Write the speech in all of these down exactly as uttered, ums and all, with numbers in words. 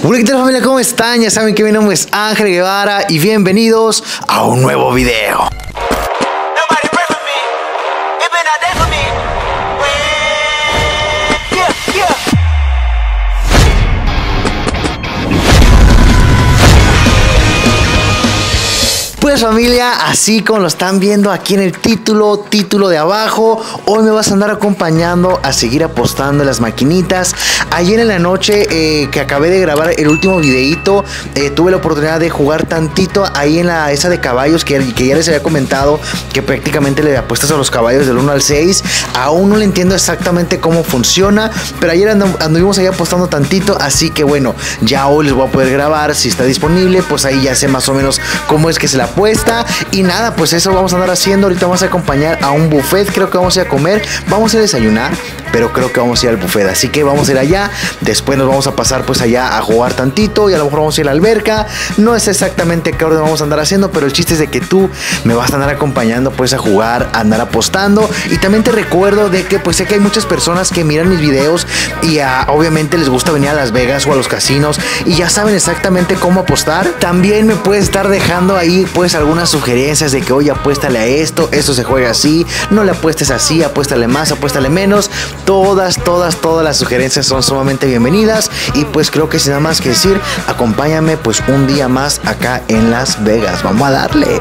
Hola, ¿qué tal, familia? ¿Cómo están? Ya saben que mi nombre es Ángel Guevara y bienvenidos a un nuevo video. Pues familia, así como lo están viendo aquí en el título, título de abajo, hoy me vas a andar acompañando a seguir apostando en las maquinitas. Ayer en la noche eh, que acabé de grabar el último videito, eh, tuve la oportunidad de jugar tantito ahí en la esa de caballos que, que ya les había comentado, que prácticamente le apuestas a los caballos del uno al seis. Aún no le entiendo exactamente cómo funciona, pero ayer andu anduvimos ahí apostando tantito, así que bueno, ya hoy les voy a poder grabar si está disponible, pues ahí ya sé más o menos cómo es que se la apuesta. Y nada, pues eso vamos a andar haciendo. Ahorita vamos a acompañar a un buffet, creo que vamos a ir a comer, vamos a ir a desayunar, pero creo que vamos a ir al buffet, así que vamos a ir allá. Después nos vamos a pasar pues allá a jugar tantito y a lo mejor vamos a ir a la alberca. No es exactamente qué orden vamos a andar haciendo, pero el chiste es de que tú me vas a andar acompañando pues a jugar, a andar apostando. Y también te recuerdo de que pues sé que hay muchas personas que miran mis videos y uh, obviamente les gusta venir a Las Vegas o a los casinos y ya saben exactamente cómo apostar. También me puedes estar dejando ahí pues algunas sugerencias de que oye, apuéstale a esto, esto se juega así, no le apuestes así, apuéstale más, apuéstale menos. Todas, todas, todas las sugerencias son sumamente bienvenidas. Y pues creo que sin nada más que decir, acompáñame pues un día más acá en Las Vegas. Vamos a darle.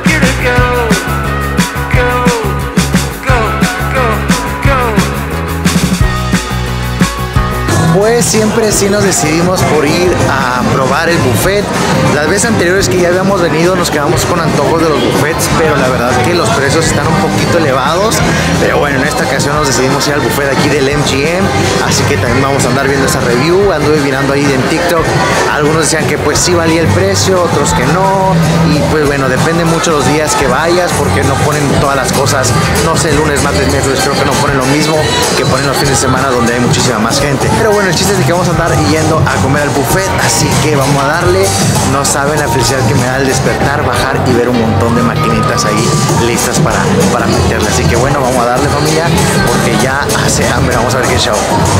Pues siempre sí nos decidimos por ir a probar el buffet. Las veces anteriores que ya habíamos venido nos quedamos con antojos de los buffets, pero la verdad es que los precios están un poquito elevados. Pero bueno, en esta ocasión nos decidimos ir al buffet aquí del M G M, así que también vamos a andar viendo esa review. Anduve mirando ahí en TikTok, algunos decían que pues sí valía el precio, otros que no. Y pues bueno, depende mucho los días que vayas, porque no ponen todas las cosas, no sé, lunes, martes, miércoles, creo que no ponen lo mismo que ponen los fines de semana donde hay muchísima más gente. Pero bueno, el chiste es de que vamos a andar yendo a comer al buffet, así que vamos a darle. No saben la felicidad que me da el despertar, bajar y ver un montón de maquinitas ahí listas para, para meterle. Así que bueno, vamos a darle, familia, porque ya hace hambre. Vamos a ver qué show.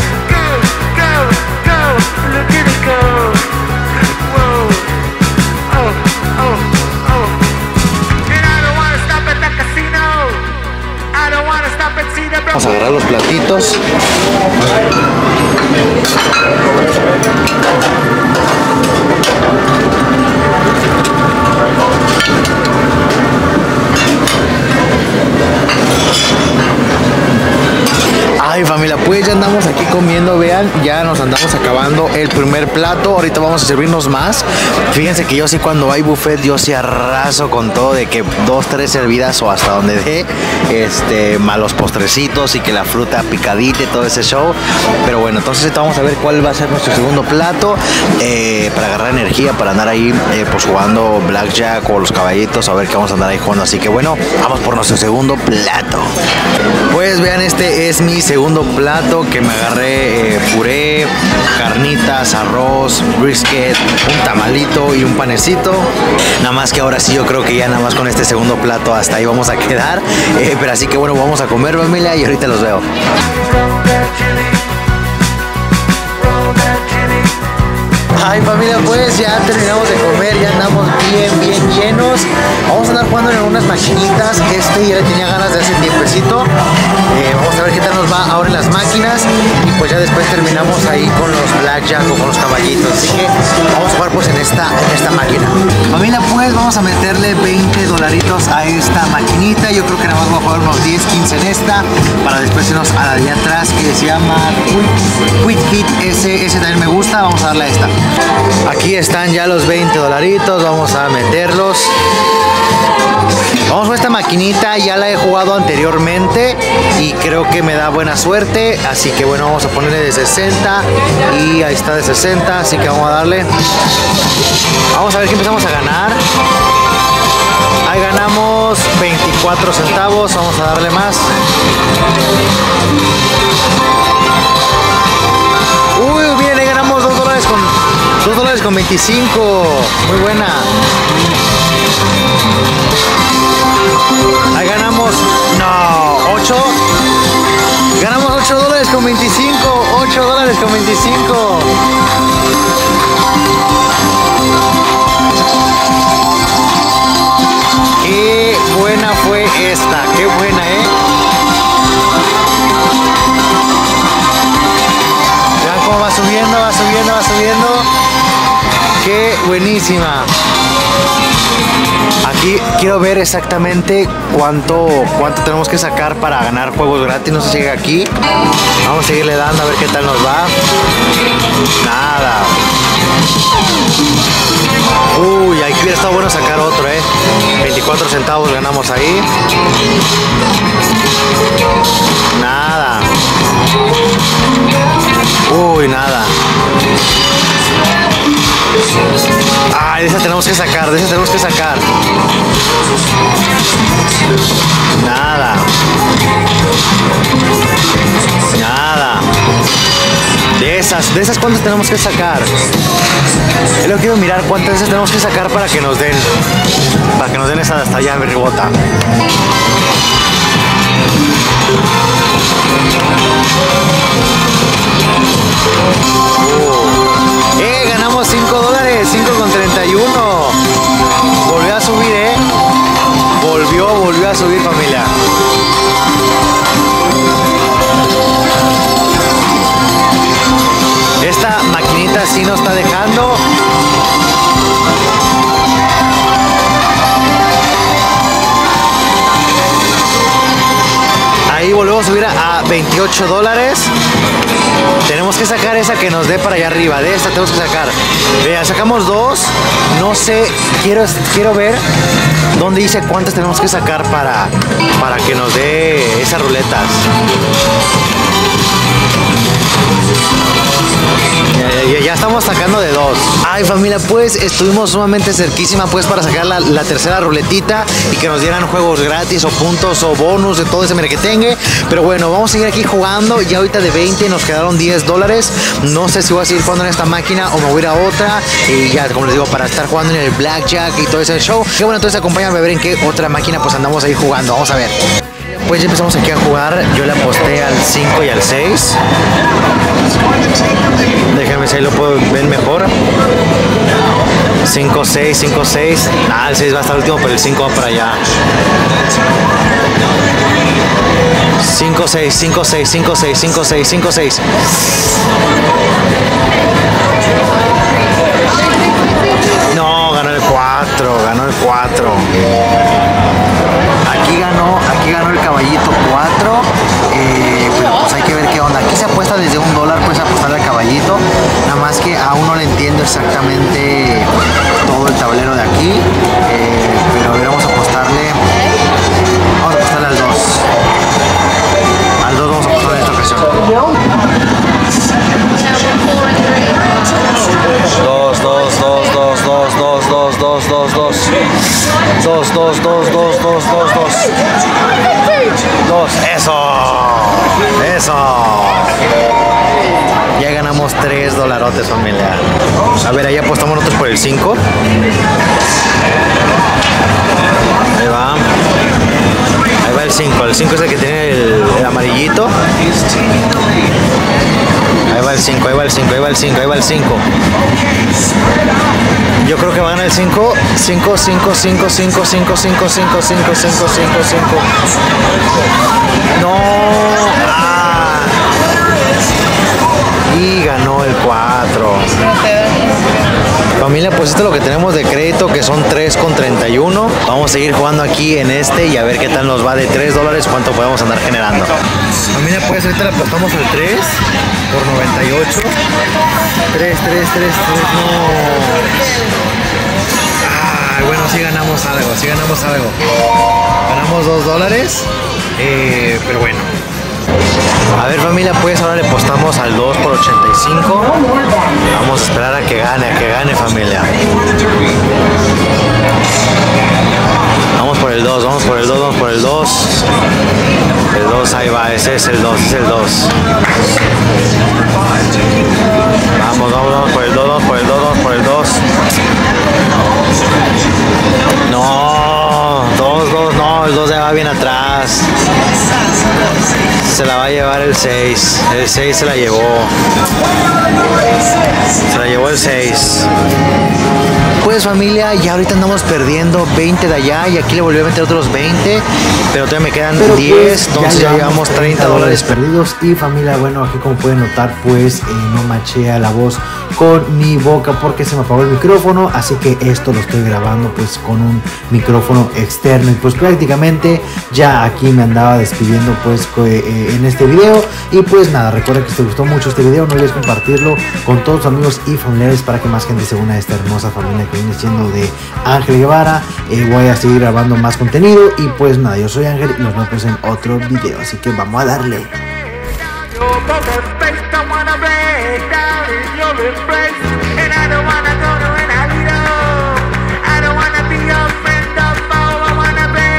Vamos a agarrar los platitos. Ay, familia, pues ya andamos aquí comiendo, vean, ya nos andamos acabando el primer plato. Ahorita vamos a servirnos más. Fíjense que yo sí, cuando hay buffet, yo sí arraso con todo, de que dos, tres servidas o hasta donde dé, este, malos postrecitos y que la fruta picadita y todo ese show. Pero bueno, entonces ahorita vamos a ver cuál va a ser nuestro segundo plato, eh, para agarrar energía, para andar ahí eh, pues jugando blackjack o los caballitos, a ver qué vamos a andar ahí jugando. Así que bueno, vamos por nuestro segundo plato. Pues vean, este es mi segundo segundo plato, que me agarré eh, puré, carnitas, arroz, brisket, un tamalito y un panecito. Nada más que ahora sí yo creo que ya nada más con este segundo plato hasta ahí vamos a quedar, eh, pero así que bueno, vamos a comer, familia, y ahorita los veo. Ay, familia, pues ya terminamos de comer, ya andamos bien, bien llenos. Vamos a andar jugando en algunas maquinitas. Este ya le tenía ganas de hace tiempecito. Eh, vamos a ver qué tal nos va ahora en las máquinas. Y pues ya después terminamos ahí con los blackjack o con los caballitos. Así que vamos a jugar pues en esta, en esta máquina. Familia, pues vamos a meterle veinte dolaritos a esta maquinita. Yo creo que nada más voy a jugar unos diez, quince en esta, para después irnos a la de atrás, que se llama Quick Hit. Ese, ese también me gusta. Vamos a darle a esta. Aquí están ya los veinte dolaritos, vamos a meterlos. Vamos con esta maquinita, ya la he jugado anteriormente y creo que me da buena suerte, así que bueno, vamos a ponerle de sesenta y ahí está de sesenta, así que vamos a darle. Vamos a ver qué empezamos a ganar. Ahí ganamos veinticuatro centavos, vamos a darle más. Uy, bien, ahí ganamos dos dólares con dos dólares con veinticinco. Muy buena. Ahí ganamos, no, ocho. Ganamos ocho dólares con veinticinco. ocho dólares con veinticinco. va subiendo. ¡Qué buenísima! Aquí quiero ver exactamente cuánto, cuánto tenemos que sacar para ganar juegos gratis. No se llega aquí. Vamos a seguirle dando a ver qué tal nos va. Nada. Uy, aquí hubiera estado bueno sacar otro, eh. veinticuatro centavos ganamos ahí. Nada. Uy, nada. Ay, de esas tenemos que sacar, de esas tenemos que sacar. Nada. Nada. De esas, de esas cuántas tenemos que sacar. Yo quiero mirar cuántas de esas tenemos que sacar para que nos den. Para que nos den esa de hasta allá, mi ribota. Uh. ¡Eh! Ganamos cinco dólares, cinco con treinta y uno. Volvió a subir, ¿eh? Volvió, volvió a subir, familia. Esta maquinita sí nos está dejando. Ahí volvemos a subir a veintiocho dólares. Tenemos que sacar esa que nos dé para allá arriba. De esta tenemos que sacar. Vean, sacamos dos. No sé, quiero, quiero ver dónde dice cuántas tenemos que sacar para, para que nos dé esas ruletas. Ya, ya estamos sacando de dos. Ay, familia, pues estuvimos sumamente cerquísima pues para sacar la, la tercera ruletita y que nos dieran juegos gratis o puntos o bonus de todo ese merequetengue. Pero bueno, vamos a seguir aquí jugando. Ya ahorita de veinte nos quedaron diez dólares. No sé si voy a seguir jugando en esta máquina o me voy a ir a otra. Y ya, como les digo, para estar jugando en el blackjack y todo ese show. Y bueno, entonces acompáñame a ver en qué otra máquina pues andamos ahí jugando. Vamos a ver. Pues ya empezamos aquí a jugar. Yo le aposté al cinco y al seis. Déjame si ahí lo puedo ver mejor. cinco, seis, cinco, seis. Nada, el seis va hasta el último, pero el cinco va para allá. cinco, seis, cinco, seis, cinco, seis, cinco, seis, cinco, seis. No, ganó el cuatro, ganó el cuatro. Aquí ganó, aquí ganó el caballito cuatro. Eh, pero pues hay que ver qué onda. Aquí se apuesta desde un dólar, pues apostarle al caballito. Nada más que aún no le entiendo exactamente todo el tablero de aquí. Eh, pero a ver, vamos a apostarle. Vamos a apostarle al dos. Al dos vamos a apostarle en esta ocasión. Dos, dos, dos, dos, dos, dos, dos, dos, dos, dos. Dos, dos, dos, dos, dos, dos, dos. Dos, eso. Eso. Ya ganamos tres dolarotes, familia. A ver, ahí apostamos nosotros por el cinco. Ahí va. Ahí va el cinco. El cinco es el que tiene el, el amarillito. Ahí va el cinco, ahí va el cinco, ahí va el cinco, ahí va el cinco. Yo creo que va a ganar el cinco. cinco, cinco, cinco, cinco, cinco, cinco, cinco, cinco, cinco, cinco, cinco. No. Ah. Y ganó el cuatro. Familia, pues esto es lo que tenemos de crédito, que son tres con treinta y uno. Vamos a seguir jugando aquí en este y a ver qué tal nos va de tres dólares, cuánto podemos andar generando. Familia, pues ahorita le apostamos al tres por noventa y ocho. tres, tres, tres, tres, no. Ah, bueno, sí ganamos algo, sí ganamos algo. Ganamos dos dólares, eh, pero bueno. A ver, familia, pues ahora le apostamos al dos por ochenta y cinco. Vamos a esperar a que gane, a que gane, familia. Vamos por el dos, vamos por el dos, vamos por el dos. El dos, ahí va, ese es el dos, es el dos. Vamos, vamos, vamos por el dos, vamos por el dos, vamos por el dos. No, dos, dos, no, el dos ya va bien atrás. Se la va a llevar el seis. El seis se la llevó. Se la llevó el seis. pues familia, ya ahorita andamos perdiendo veinte de allá y aquí le volví a meter otros veinte, pero todavía me quedan pero diez, pues, entonces ya, ya llevamos treinta dólares perdidos. Y familia, bueno, aquí como pueden notar, pues eh, no machea la voz con mi boca porque se me apagó el micrófono, así que esto lo estoy grabando pues con un micrófono externo. Y pues prácticamente ya aquí me andaba despidiendo pues eh, en este video. Y pues nada, recuerda que si te gustó mucho este video, no olvides compartirlo con todos tus amigos y familiares para que más gente se una a esta hermosa familia que viene siendo de Ángel Guevara. eh, voy a seguir grabando más contenido y pues nada, yo soy Ángel y nos vemos en otro video, así que vamos a darle. And I don't wanna go to